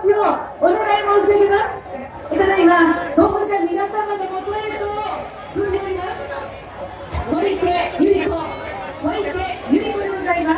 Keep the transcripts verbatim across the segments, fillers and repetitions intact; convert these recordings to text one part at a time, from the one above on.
ますようお願い申し上げます。ただいま保護者皆様のもとへと進んでおります小池百合子小池百合子でございます。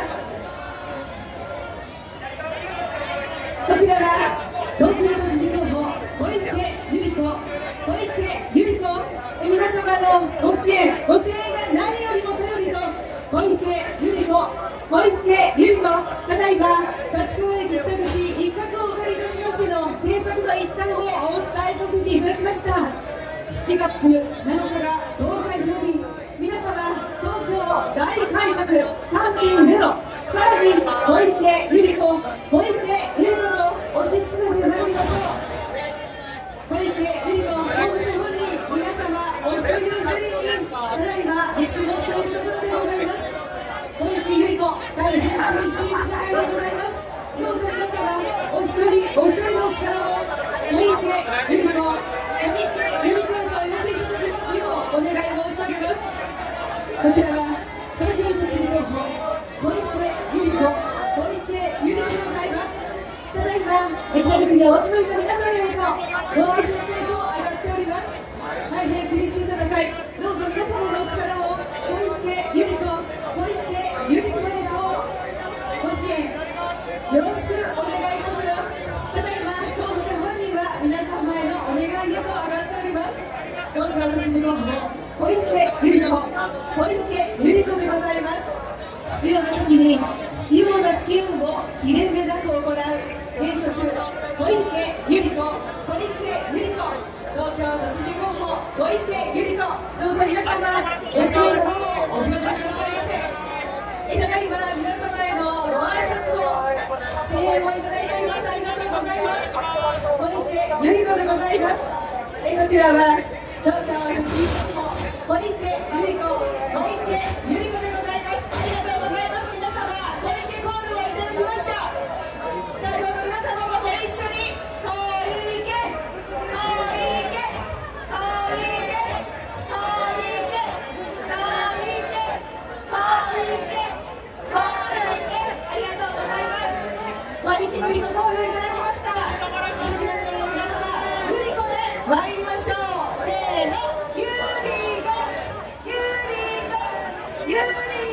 こちらは東京都知事候補小池百合子小池百合子皆様のご支援ご声援が何よりも頼りと小池百合子小池百合子ただいま立川駅北口一角をお借りいたしましての政策の一端をお伝えさせていただきました。しちがつなのかが投開票日、皆様東京大改革 さんてんゼロ さらに小池百合子小池百合子と推し進めてまいりましょう。小池百合子候補者本人皆様お一人お一人にただいまご指導しているところでございます。小池百合子大変厳しい戦いでございます。どうぞ皆様お一人お一人のお力を小池百合子小池百合子へとお寄せいただきますようお願い申し上げます。こちらは東京都知事候補小池百合子小池百合子でございます。ただいま北口でお集まりの皆様へとご挨拶へと上がっております。大変厳しい戦い、どうぞ皆様のお力を小池百合子小池百合子へとご支援よろしくお願いいたします。ただいま候補者本人は皆様へのお願いへと上がっております。東京都知事候補小池百合子小池百合子でございます。必要な時に必要な支援を切れ目なく行う現職小池百合子小池百合子東京都知事候補小池百合子どうぞ皆様ご支援の方をお広げくださいませ。ただいま皆様へのご挨拶を声援をいただいております。ありがとうございます。小池百合子でございます。えこちらは東京都知事候補小池百合子小池百合子でございます。ありがとうございます。皆様小池コールをいただきました。さあどうぞ皆様もご一緒に小池小池小池小池小池小池小池ありがとうございます。小池百合子コールをいただきました。続きまして皆様百合子で参りましょう。せーの百合子百合子百合子百合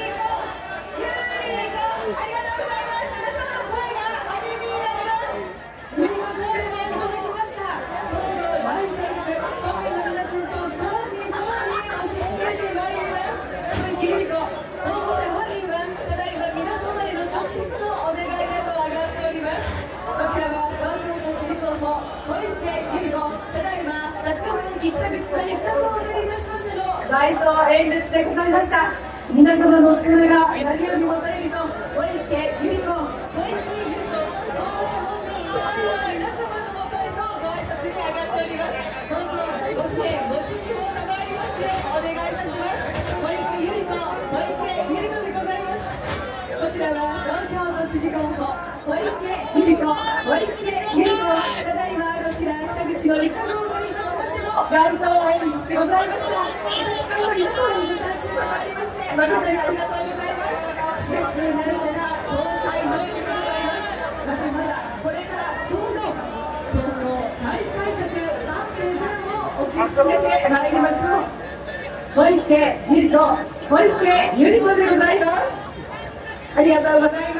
子ありがとうございます。皆様の声が励みになります。百合子コールもいただきました。東京大改革都民の皆さんとさらにさらに推し進めてまいります。小池百合子候補者本人はただいま皆様への直接のお願いへと上がっております。こちらは東京都知事候補小池百合子ただいま立川駅北口と一角をお借りいたしましての街頭演説でございました。皆様のお力が何よりも頼りと小池百合子小池百合子候補者本人ただいま皆様のもとへとご挨拶に上がっております。どうぞご支援ご支持を賜りますようお願いいたします。小池百合子小池百合子でございます。こちらは東京都知事候補小池百合子小池百合子ただいまこちら北口の一角をお借りいたしましての街頭演説でございました。たくさんの皆様にご参集がありまして誠にありがとうございます。しがつなのかが公開の日でございます。まだまだこれからどんどん東京大改革 さんてんゼロ を推し進めてまいりましょう。小池百合子小池百合子でございます。ありがとうございます。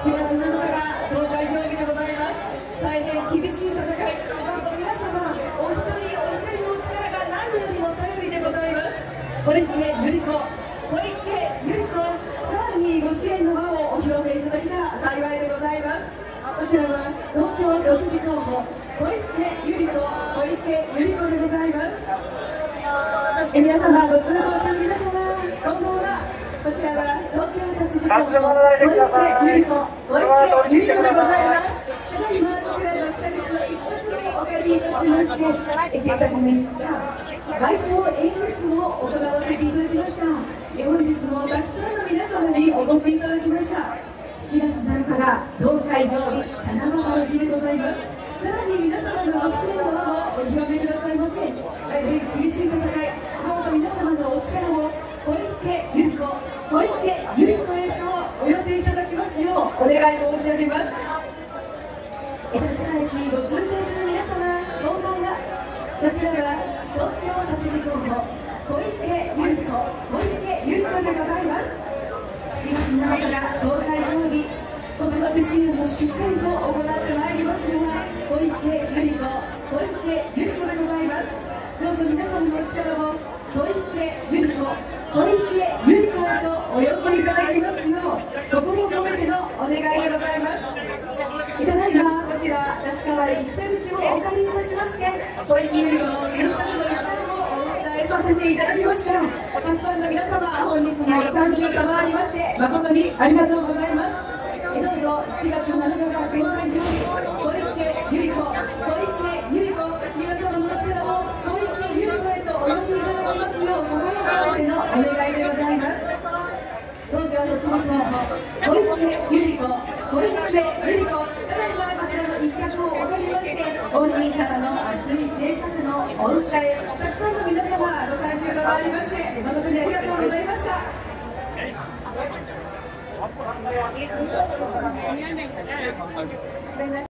しがつなのかが投開票日でございます。大変厳しい戦い、どうぞ皆様お一人お一人のお力が何よりも頼りでございます。小池百合子小池百合子さらにご支援の輪をお広げいただけたら幸いでございます。こちらは東京都知事候補小池百合子小池百合子でございます。え皆様ご通行中の皆様こんばんは。こちらは東京都知事候補小池百合子小池百合子でございます。ただいまこちらの北口の一角をお借りいたしまして制作に行った街頭演説を行わせていただきました。本日もたくさんの皆様にお越しいただきました。しちがつなのかが投開票日七夕の日でございます。さらに皆様のご支援の輪をお広めくださいませ。大変厳しい戦い、どうぞ皆様のお力を小池百合子小池百合子へとお寄せいただきますようお願い申し上げます。立川駅ごこちらは東京都知事候補小池百合子小池百合子でございます。しがつなのかから公開講義子育て支援もしっかりと行ってまいりますのが小池百合子小池百合子でございます。どうぞ皆様のお力を小池百合子小池百合子へとお寄せいただきますよう心を込めてのお願いでございます。いただいまこちら立川駅北口をお借りいたしまして小池百合子の原作の一端をお伝えさせていただきました。たくさんの皆様本日もご参集賜りまして誠にありがとうございます。どうぞしちがつなのかが公開より小池百合子小池百合子皆様のお力を小池百合子へとお寄せいただきますよう心を込めてのお願いでございます。東京都知事候補小池百合子小池百合子ただいまこちらの一脚をお借りまして本人方の熱い政策のお訴えたくさんの皆様ご参集とまいりまして誠にありがとうございました。